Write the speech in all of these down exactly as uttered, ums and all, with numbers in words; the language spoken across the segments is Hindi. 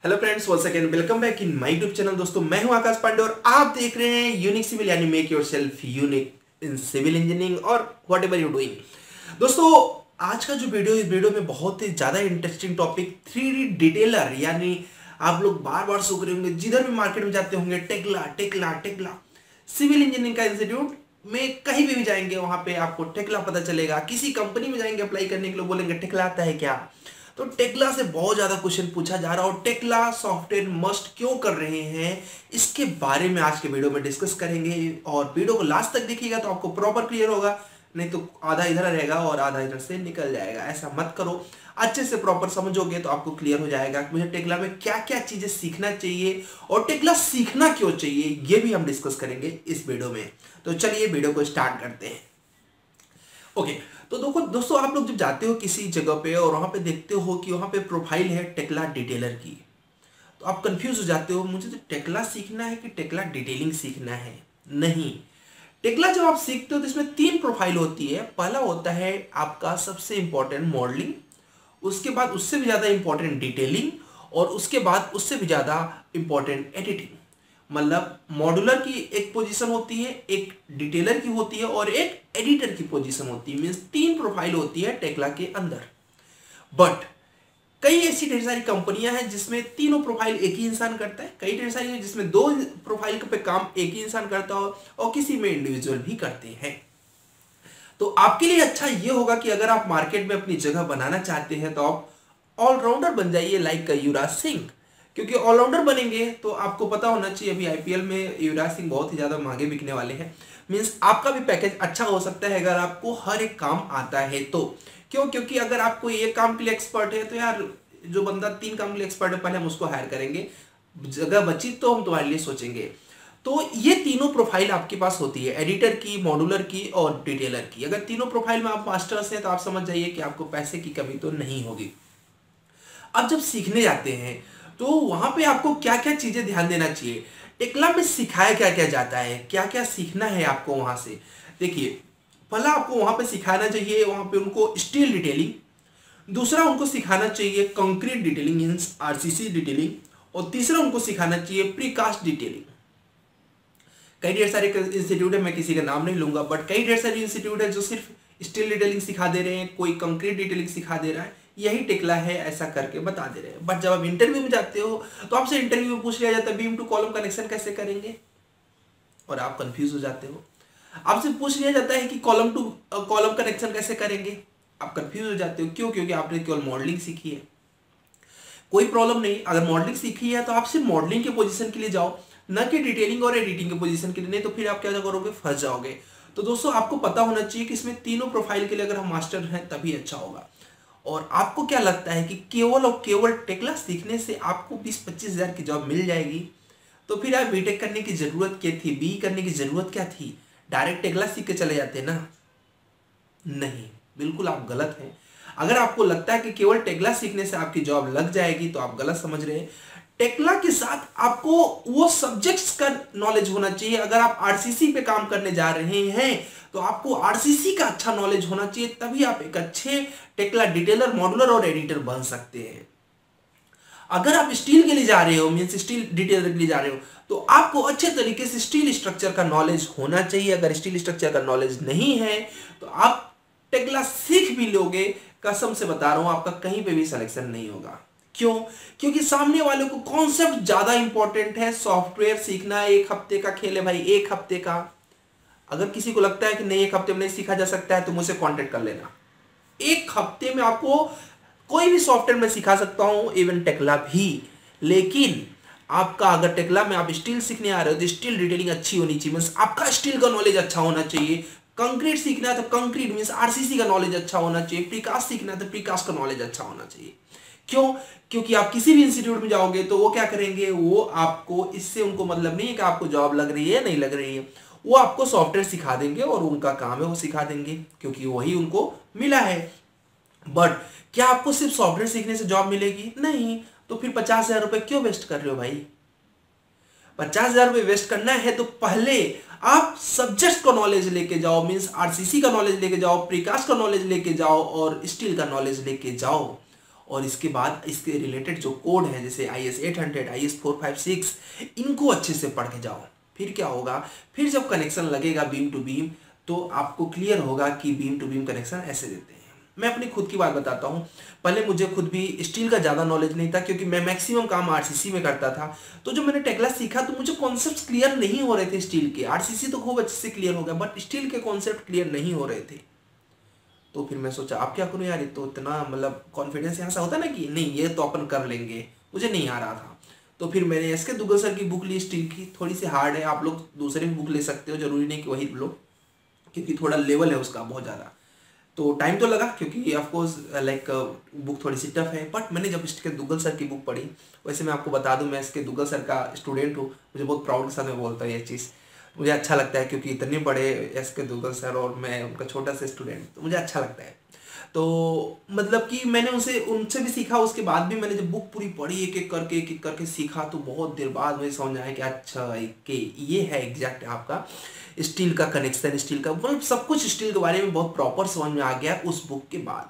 Hello friends, once again welcome back in my YouTube channel. दोस्तों मैं हूं आकाश पांडे और आप देख रहे हैं यूनिक सिविल यानी make yourself unique in civil engineering और व्हाटएवर यू डूइंग। दोस्तों आज का जो वीडियो, इस वीडियो में बहुत ही ज्यादा interesting topic three D detailer, यानी आप लोग बार बार सुन रहे होंगे, जिधर भी मार्केट में जाते होंगे Tekla Tekla Tekla. Civil engineering का इंस्टीट्यूट में कहीं भी, भी जाएंगे वहां पे आपको टेक्ला पता चलेगा। किसी कंपनी में जाएंगे अप्लाई करने के लिए, बोलेंगे टेक्ला आता है क्या। तो टेक्ला से बहुत ज्यादा क्वेश्चन पूछा जा रहा है और टेक्ला सॉफ्टवेयर मस्ट क्यों कर रहे हैं, इसके बारे में आज के वीडियो में डिस्कस करेंगे। और वीडियो को लास्ट तक देखिएगा तो आपको प्रॉपर क्लियर होगा, नहीं तो आधा इधर रहेगा और आधा इधर से निकल जाएगा। ऐसा मत करो, अच्छे से प्रॉपर समझोगे तो आपको क्लियर हो जाएगा कि मुझे टेक्ला में क्या क्या चीजें सीखना चाहिए और टेक्ला सीखना क्यों चाहिए, ये भी हम डिस्कस करेंगे इस वीडियो में। तो चलिए वीडियो को स्टार्ट करते हैं। ओके okay, तो देखो दोस्तों, आप लोग जब जाते हो किसी जगह पे और वहां पे देखते हो कि वहां पे प्रोफाइल है टेक्ला डिटेलर की, तो आप कंफ्यूज हो जाते हो, मुझे तो टेक्ला सीखना है कि टेक्ला डिटेलिंग सीखना है। नहीं, टेक्ला जब आप सीखते हो तो इसमें तीन प्रोफाइल होती है। पहला होता है आपका सबसे इंपॉर्टेंट मॉडलिंग, उसके बाद उससे भी ज्यादा इंपॉर्टेंट डिटेलिंग और उसके बाद उससे भी ज्यादा इंपॉर्टेंट एडिटिंग। मतलब मॉड्यूलर की एक पोजीशन होती है, एक डिटेलर की होती है और एक एडिटर की पोजीशन होती है। मींस तीन प्रोफाइल होती है टेक्ला के अंदर। बट कई ऐसी ढेर सारी कंपनियां हैं जिसमें तीनों प्रोफाइल एक ही इंसान करता है, कई ढेर सारी है जिसमें दो प्रोफाइल पे काम एक ही इंसान करता हो और किसी में इंडिविजुअल भी करते हैं। तो आपके लिए अच्छा ये होगा कि अगर आप मार्केट में अपनी जगह बनाना चाहते हैं तो आप ऑलराउंडर बन जाइए, लाइक युवराज सिंह। क्योंकि ऑलराउंडर बनेंगे तो आपको पता होना चाहिए, अभी आईपीएल में युवराज सिंह बहुत ही ज्यादा महंगे बिकने वाले हैं। मींस आपका भी पैकेज अच्छा हो सकता है अगर आपको हर एक काम आता है तो। क्यों? क्योंकि अगर आपको एक काम के लिए एक्सपर्ट है तो यार जो बंदा तीन काम के लिए एक्सपर्ट है पहले हम उसको हायर करेंगे, जगह बची तो हम तुम्हारे लिए सोचेंगे। तो ये तीनों प्रोफाइल आपके पास होती है, एडिटर की, मॉड्यूलर की और डिटेलर की। अगर तीनों प्रोफाइल में आप मास्टर्स हैं तो आप समझ जाइए कि आपको पैसे की कमी तो नहीं होगी। अब जब सीखने जाते हैं तो वहां पे आपको क्या क्या चीजें ध्यान देना चाहिए, टेक्ला में सिखाया क्या क्या जाता है, क्या क्या सीखना है आपको वहां से। देखिए, पहला आपको वहां पे सिखाना चाहिए वहां पे उनको स्टील डिटेलिंग, दूसरा उनको सिखाना चाहिए concrete detailing means RCC detailing, और तीसरा उनको सिखाना चाहिए प्रीकास्ट डिटेलिंग। कई ढेर सारे इंस्टीट्यूट है, मैं किसी का नाम नहीं लूंगा, बट कई ढेर सारे इंस्टीट्यूट है जो सिर्फ स्टील डिटेलिंग सिखा दे रहे हैं, कोई कंक्रीट डिटेलिंग सिखा दे रहा है, यही टेक्ला है ऐसा करके बता दे रहे हैं। बट जब आप इंटरव्यू में जाते हो तो आपसे इंटरव्यू में पूछ लिया जाता है बीम टू कॉलम कनेक्शन कैसे करेंगे, और आप कंफ्यूज हो जाते हो। आपसे पूछ लिया जाता है कि कॉलम टू कॉलम कनेक्शन कैसे करेंगे, आप कंफ्यूज हो जाते हो। क्यों? क्योंकि आपने केवल मॉडलिंग सीखी है। कोई प्रॉब्लम नहीं, अगर मॉडलिंग सीखी है तो आप सिर्फ मॉडलिंग के पोजीशन के लिए जाओ, न कि डिटेलिंग और एडिटिंग के पोजीशन के लिए, नहीं तो फिर आप क्या करोगे, फंस जाओगे। तो दोस्तों आपको पता होना चाहिए कि इसमें तीनों प्रोफाइल के लिए अगर हम मास्टर हैं तभी अच्छा होगा। और आपको क्या लगता है कि केवल और केवल टेक्ला सीखने से आपको बीस पच्चीस हजार की जॉब मिल जाएगी? तो फिर आप बीटेक करने की जरूरत क्या थी, बी करने की जरूरत क्या थी? डायरेक्ट टेक्ला सीख के चले जाते ना। नहीं, बिल्कुल आप गलत हैं। अगर आपको लगता है कि केवल टेक्ला सीखने से आपकी जॉब लग जाएगी तो आप गलत समझ रहे हैं। टेक्ला के साथ आपको वो सब्जेक्ट्स का नॉलेज होना चाहिए। अगर आप आरसीसी पे काम करने जा रहे हैं तो आपको आरसीसी का अच्छा नॉलेज होना चाहिए, तभी आप एक अच्छे टेक्ला डिटेलर, मॉड्यूलर और एडिटर बन सकते हैं। अगर आप स्टील के लिए जा रहे हो, मींस स्टील डिटेलर के लिए जा रहे हो, तो आपको अच्छे तरीके से स्टील स्ट्रक्चर का नॉलेज होना चाहिए। अगर स्टील स्ट्रक्चर का नॉलेज नहीं है तो आप टेक्ला सीख भी लोगे, कसम से बता रहा हूं आपका कहीं पे भी सिलेक्शन नहीं होगा। क्यों? क्योंकि सामने वाले को कॉन्सेप्ट ज्यादा इंपॉर्टेंट है। सॉफ्टवेयर सीखना एक हफ्ते का खेल है भाई, एक हफ्ते का। अगर किसी को लगता है कि नहीं एक हफ्ते में नहीं सीखा जा सकता है तो मुझसे कांटेक्ट कर लेना। एक हफ्ते में आपको कोई भी सॉफ्टवेयर में सिखा सकता हूं, इवन टेक्ला भी। लेकिन आपका अगर टेक्ला में आप स्टील सीखने आ रहे हो तो स्टील डिटेलिंग अच्छी होनी चाहिए, मींस आपका स्टील का नॉलेज अच्छा होना चाहिए। कंक्रीट सीखना है तो कंक्रीट मींस आरसीसी का नॉलेज अच्छा होना चाहिए। प्रीकास्ट सीखना है तो प्रीकास्ट का नॉलेज अच्छा होना चाहिए। क्यों? क्योंकि आप किसी भी इंस्टीट्यूट में जाओगे तो वो क्या करेंगे, वो आपको, इससे उनको मतलब नहीं है कि आपको जॉब लग रही है नहीं लग रही है, वो आपको सॉफ्टवेयर सिखा देंगे और उनका काम है वो सिखा देंगे क्योंकि वही उनको मिला है। बट क्या आपको सिर्फ सॉफ्टवेयर सीखने से जॉब मिलेगी? नहीं। तो फिर पचास हजार रुपए क्यों वेस्ट कर रहे हो भाई? पचास हजार रुपए वेस्ट करना है तो पहले आप सब्जेक्ट्स का नॉलेज लेके जाओ, मींस आरसीसी का नॉलेज लेके जाओ, प्रीकास्ट का नॉलेज लेके जाओ और स्टील का नॉलेज लेके जाओ। और इसके बाद इसके रिलेटेड जो कोड है जैसे I S eight hundred, I S four five six, इनको अच्छे से पढ़ के जाओ। फिर क्या होगा, फिर जब कनेक्शन लगेगा बीम टू बीम तो आपको क्लियर होगा कि बीम टू बीम कनेक्शन ऐसे देते हैं। मैं अपनी खुद की बात बताता हूँ, पहले मुझे खुद भी स्टील का ज़्यादा नॉलेज नहीं था क्योंकि मैं मैक्सिमम काम आरसीसी में करता था। तो जब मैंने टेक्ला सीखा तो मुझे कॉन्सेप्ट्स क्लियर नहीं हो रहे थे स्टील के। आरसीसी तो खूब अच्छे से क्लियर हो गया बट स्टील के कॉन्सेप्ट क्लियर नहीं हो रहे थे। तो फिर मैं सोचा अब क्या करूँ यार, तो इतना मतलब कॉन्फिडेंस यहाँ से होता ना कि नहीं ये तो अपन कर लेंगे, मुझे नहीं आ रहा था। तो फिर मैंने एस के दुग्गल सर की बुक ली स्टील की, थोड़ी सी हार्ड है, आप लोग दूसरे भी बुक ले सकते हो, जरूरी नहीं कि वही लो, क्योंकि थोड़ा लेवल है उसका बहुत ज़्यादा। तो टाइम तो लगा क्योंकि ऑफकोर्स लाइक बुक थोड़ी सी टफ है, बट मैंने जब इसके दुग्गल सर की बुक पढ़ी, वैसे मैं आपको बता दूं मैं इसके दुग्गल सर का स्टूडेंट हूँ, मुझे बहुत प्राउड के साथ मैं बोलता हूँ ये चीज़, मुझे अच्छा लगता है क्योंकि इतने बड़े एस के दुग्गल सर और मैं उनका छोटा सा स्टूडेंट, तो मुझे अच्छा लगता है। तो मतलब कि मैंने उनसे उनसे भी सीखा, उसके बाद भी मैंने जब बुक पूरी पढ़ी एक एक करके एक एक करके सीखा तो बहुत देर बाद मुझे समझ आया कि अच्छा कि ये है एग्जैक्ट आपका स्टील का कनेक्शन, स्टील का मतलब सब कुछ स्टील के बारे में बहुत प्रॉपर समझ में आ गया उस बुक के बाद।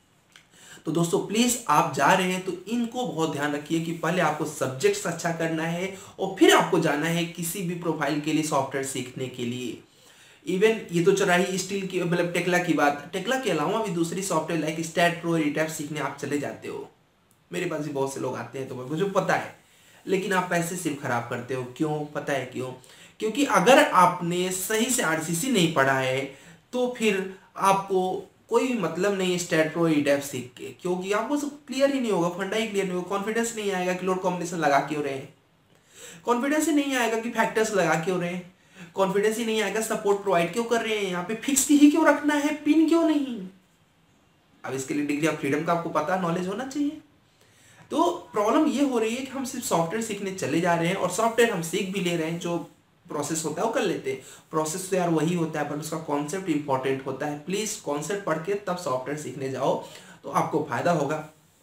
तो दोस्तों प्लीज़ आप जा रहे हैं तो इनको बहुत ध्यान रखिए कि पहले आपको सब्जेक्ट्स अच्छा करना है और फिर आपको जाना है किसी भी प्रोफाइल के लिए सॉफ्टवेयर सीखने के लिए। इवन ये तो चला ही स्टील की मतलब टेक्ला की बात, टेक्ला के अलावा भी दूसरी सॉफ्टवेयर लाइक स्टैट प्रो, रिटैप सीखने आप चले जाते हो। मेरे पास भी बहुत से लोग आते हैं तो मुझे पता है, लेकिन आप पैसे सिर्फ खराब करते हो। क्यों पता है क्यों? क्योंकि अगर आपने सही से आरसीसी नहीं पढ़ा है तो फिर आपको कोई मतलब नहीं स्टैट प्रो रिटैप सीख के, क्योंकि आपको सब क्लियर ही नहीं होगा, फंडा ही क्लियर नहीं होगा, कॉन्फिडेंस नहीं आएगा कि लोड कॉम्बिनेशन लगा क्यों रहे हैं, कॉन्फिडेंस ही नहीं आएगा कि फैक्टर्स लगा क्यों रहे हैं, कॉन्फिडेंस ही नहीं आएगा सपोर्ट प्रोवाइड क्यों कर रहे हैं, यहाँ पे फिक्स ही क्यों रखना है, पिन क्यों नहीं। अब इसके लिए डिग्री ऑफ फ्रीडम का आपको पता नॉलेज होना चाहिए। तो प्रॉब्लम ये हो रही है कि हम सिर्फ सॉफ्टवेयर सीखने चले जा रहे हैं और सॉफ्टवेयर हम सीख भी ले रहे हैं, जो प्रोसेस होता है वो कर लेते हैं, प्रोसेस तो यार वही होता है पर उसका कॉन्सेप्ट इंपॉर्टेंट होता है। प्लीज़ कॉन्सेप्ट पढ़ के तब सॉफ्टवेयर सीखने जाओ तो आपको फायदा होगा।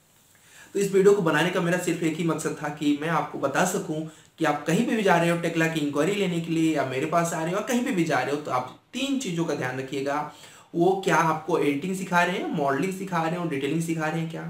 तो इस वीडियो को बनाने का मेरा सिर्फ एक ही मकसद था कि मैं आपको बता सकूं कि आप कहीं पे भी जा रहे हो टेक्ला की इंक्वायरी लेने के लिए या मेरे पास आ रहे हो या कहीं पे भी जा रहे हो तो आप तीन चीज़ों का ध्यान रखिएगा। वो क्या आपको एडिटिंग सिखा रहे हैं, मॉडलिंग सिखा रहे हैं और डिटेलिंग सिखा रहे हैं क्या?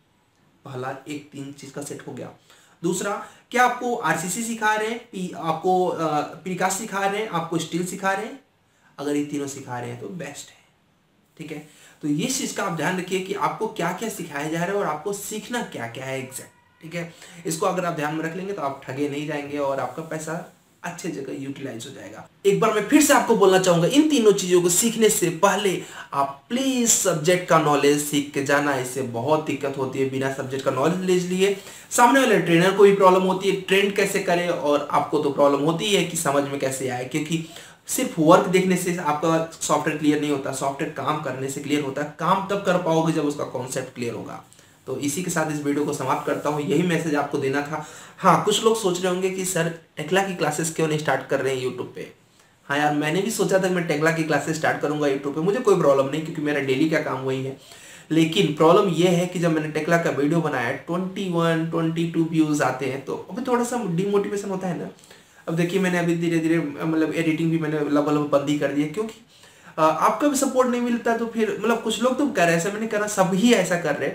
पहला एक तीन चीज़ का सेट हो गया। दूसरा, क्या आपको आरसीसी सिखा रहे हैं, पी आपको प्रीकास्ट सिखा रहे हैं, आपको स्टील सिखा रहे हैं? अगर ये तीनों सिखा रहे हैं तो बेस्ट है, ठीक है। तो ये चीज़ का आप ध्यान रखिए कि आपको क्या क्या सिखाया जा रहा है और आपको सीखना क्या क्या है एग्जैक्ट, ठीक है। इसको अगर आप ध्यान में रख लेंगे तो आप ठगे नहीं जाएंगे और आपका पैसा अच्छे जगह यूटिलाइज हो जाएगा। एक बार मैं फिर से आपको बोलना चाहूंगा, इन तीनों चीज़ों को सीखने से पहले आप प्लीज सब्जेक्ट का नॉलेज सीख के जाना। इससे बहुत दिक्कत होती है, बिना सब्जेक्ट का नॉलेज लिए सामने वाले ट्रेनर को भी प्रॉब्लम होती है, ट्रेंड कैसे करे, और आपको तो प्रॉब्लम होती है कि समझ में कैसे आए, क्योंकि सिर्फ वर्क देखने से आपका सॉफ्टवेयर क्लियर नहीं होता, सॉफ्टवेयर काम करने से क्लियर होता है। काम तब कर पाओगे जब उसका कॉन्सेप्ट क्लियर होगा। तो इसी के साथ इस वीडियो को समाप्त करता हूँ, यही मैसेज आपको देना था। हाँ, कुछ लोग सोच रहे होंगे कि सर टेक्ला की क्लासेस क्यों नहीं स्टार्ट कर रहे हैं यूट्यूब पे। हाँ यार, मैंने भी सोचा था कि मैं टेक्ला की क्लासेस स्टार्ट करूँगा यूट्यूब पे, मुझे कोई प्रॉब्लम नहीं क्योंकि मेरा डेली का काम वही है। लेकिन प्रॉब्लम ये है कि जब मैंने टेक्ला का वीडियो बनाया twenty one twenty two views आते हैं तो अभी थोड़ा सा डिमोटिवेशन होता है ना। अब देखिए मैंने अभी धीरे धीरे मतलब एडिटिंग भी मैंने लेवल बंद ही कर दी है, क्योंकि आपका भी सपोर्ट नहीं मिलता। तो फिर मतलब कुछ लोग तो कर रहे हैं, ऐसा मैंने करा सब ही ऐसा कर रहे,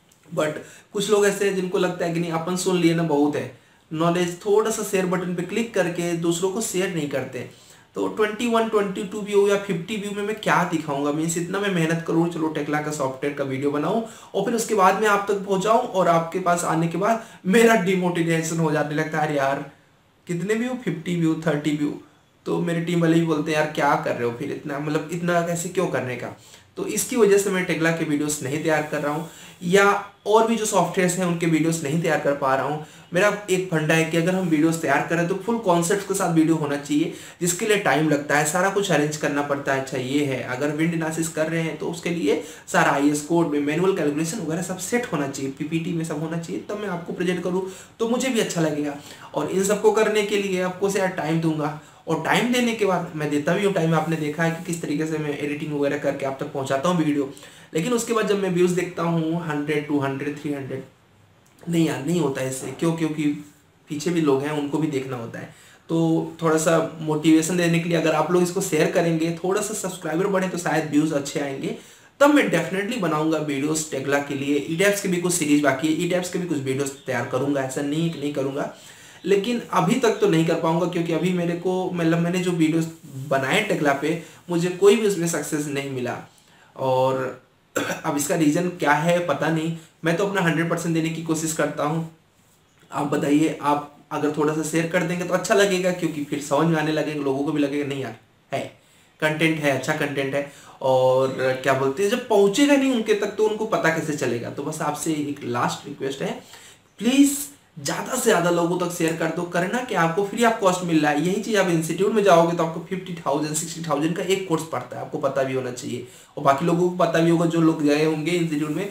बट कुछ लोग ऐसे हैं जिनको लगता है कि नहीं अपन सुन लिए ना बहुत है नॉलेज, थोड़ा सा शेयर बटन पे क्लिक करके दूसरों को शेयर नहीं करते। तो इक्कीस, बाईस व्यू या पचास व्यू में मैं क्या दिखाऊंगा, मीन्स इतना मैं मेहनत करूँ, चलो टेक्ला का सॉफ्टवेयर का वीडियो बनाऊं और फिर उसके बाद में आप तक पहुंचाऊं और आपके पास आने के बाद मेरा डिमोटिवेशन हो जाने लगता है, यार कितने व्यू, पचास व्यू, तीस व्यू। तो मेरी टीम वाले भी बोलते हैं यार क्या कर रहे हो फिर इतना, मतलब इतना कैसे क्यों करने का। तो इसकी वजह से मैं टेक्ला के वीडियोस नहीं तैयार कर रहा हूँ या और भी जो सॉफ्टवेयर्स हैं उनके वीडियोस नहीं तैयार कर पा रहा हूँ। मेरा एक फंडा है कि अगर हम वीडियोस तैयार करें तो फुल कॉन्सेप्ट के साथ वीडियो होना चाहिए, जिसके लिए टाइम लगता है, सारा कुछ अरेंज करना पड़ता है। अच्छा ये है, अगर विंड एनालिसिस कर रहे हैं तो उसके लिए सारा आई एस कोड में मैनुअल कैलकुलेशन वगैरह सब सेट होना चाहिए, पीपीटी में सब होना चाहिए, तब मैं आपको प्रेजेंट करूँ तो मुझे भी अच्छा लगेगा। और इन सबको करने के लिए आपको से यार टाइम दूंगा, और टाइम देने के बाद मैं देता भी हूँ टाइम। आपने देखा है कि किस तरीके से मैं एडिटिंग वगैरह करके आप तक पहुँचाता हूँ वीडियो, लेकिन उसके बाद जब मैं व्यूज़ देखता हूँ hundred two hundred three hundred, नहीं यार नहीं होता है इससे। क्यों? क्योंकि पीछे भी लोग हैं, उनको भी देखना होता है। तो थोड़ा सा मोटिवेशन देने के लिए अगर आप लोग इसको शेयर करेंगे, थोड़ा सा सब्सक्राइबर बढ़े तो शायद व्यूज़ अच्छे आएंगे। तब मैं डेफिनेटली बनाऊंगा वीडियोस टेक्ला के लिए। ई टैप्स के भी कुछ सीरीज बाकी है, ई टैप्स के भी कुछ वीडियोस तैयार करूंगा, ऐसा नहीं नहीं करूंगा, लेकिन अभी तक तो नहीं कर पाऊंगा क्योंकि अभी मेरे को मतलब मैंने जो वीडियोस बनाए टेक्ला पे मुझे कोई भी उसमें सक्सेस नहीं मिला। और अब इसका रीज़न क्या है पता नहीं, मैं तो अपना हंड्रेड परसेंट देने की कोशिश करता हूँ। आप बताइए, आप अगर थोड़ा सा शेयर कर देंगे तो अच्छा लगेगा, क्योंकि फिर समझ में आने लगेगा, लोगों को भी लगेगा नहीं यार है कंटेंट है, अच्छा कंटेंट है। और क्या बोलते हैं, जब पहुंचेगा नहीं उनके तक तो उनको पता कैसे चलेगा। तो बस आपसे एक लास्ट रिक्वेस्ट है, प्लीज़ ज़्यादा से ज़्यादा लोगों तक शेयर कर दो। करना कि आपको फ्री ऑफ कॉस्ट मिल रहा है। यही चीज़ आप इंस्टीट्यूट में जाओगे तो आपको फिफ्टी थाउजेंड सिक्सटी थाउजेंड का एक कोर्स पड़ता है, आपको पता भी होना चाहिए और बाकी लोगों को पता भी होगा जो लोग गए होंगे इंस्टीट्यूट में।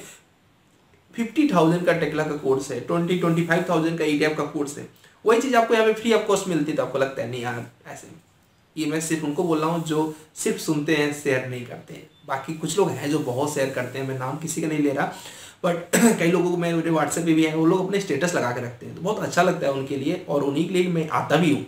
फिफ्टी थाउजेंड का टेक्ला का कोर्स है, ट्वेंटी ट्वेंटी फाइव थाउजेंड का ई टैप का कोर्स है। वही चीज़ आपको यहाँ पे फ्री ऑफ कॉस्ट मिलती है तो आपको लगता है नहीं यार ऐसे। ये मैं सिर्फ उनको बोल रहा हूँ जो सिर्फ सुनते हैं, शेयर नहीं करते हैं। बाकी कुछ लोग हैं जो बहुत शेयर करते हैं, मैं नाम किसी का नहीं ले रहा, बट कई लोगों को मैं मेरे व्हाट्सएप पे भी है, वो लोग अपने स्टेटस लगा के रखते हैं तो बहुत अच्छा लगता है उनके लिए, और उन्हीं के लिए मैं आता भी हूँ।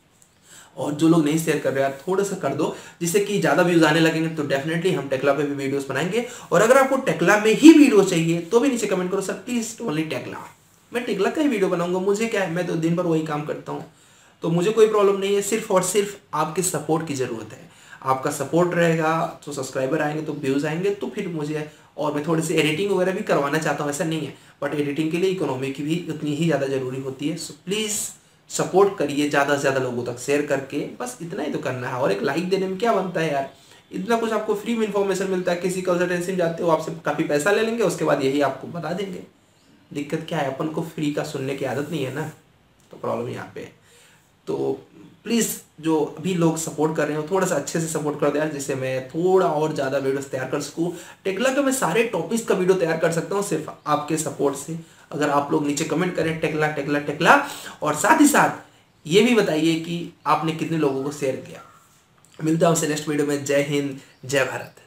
और जो लोग नहीं शेयर कर रहे हैं थोड़ा सा कर दो, जिससे कि ज़्यादा व्यूज़ आने लगेंगे तो डेफिनेटली हम टेक्ला पे भी वीडियोस बनाएंगे। और अगर आपको टेक्ला में ही वीडियो चाहिए तो भी नीचे कमेंट करो, सर प्लीज ओनली टेक्ला, मैं टेक्ला का ही वीडियो बनाऊंगा। मुझे क्या है, मैं तो दिन भर वही काम करता हूँ, तो मुझे कोई प्रॉब्लम नहीं है। सिर्फ और सिर्फ आपके सपोर्ट की ज़रूरत है। आपका सपोर्ट रहेगा तो सब्सक्राइबर आएंगे, तो व्यूज़ आएंगे, तो फिर मुझे, और मैं थोड़ी सी एडिटिंग वगैरह भी करवाना चाहता हूँ, ऐसा नहीं है, बट एडिटिंग के लिए इकोनॉमी की भी उतनी ही ज़्यादा ज़रूरी होती है। सो प्लीज़ सपोर्ट करिए ज़्यादा से ज़्यादा लोगों तक शेयर करके, बस इतना ही तो करना है। और एक लाइक देने में क्या बनता है यार, इतना कुछ आपको फ्री में इन्फॉर्मेशन मिलता है। किसी कंसल्टेंसी में जाते हो आपसे काफ़ी पैसा ले लेंगे, उसके बाद यही आपको बता देंगे। दिक्कत क्या है, अपन को फ्री का सुनने की आदत नहीं है ना, तो प्रॉब्लम यहाँ पे है। तो प्लीज़ जो अभी लोग सपोर्ट कर रहे हो थोड़ा सा अच्छे से सपोर्ट कर दो यार, जिससे मैं थोड़ा और ज़्यादा वीडियोस तैयार कर सकूँ। टेक्ला के मैं सारे टॉपिक्स का वीडियो तैयार कर सकता हूँ सिर्फ आपके सपोर्ट से। अगर आप लोग नीचे कमेंट करें टेक्ला टेक्ला टेक्ला, और साथ ही साथ ये भी बताइए कि आपने कितने लोगों को शेयर किया। मिलता हूँ आपसे नेक्स्ट वीडियो में। जय हिंद, जय भारत।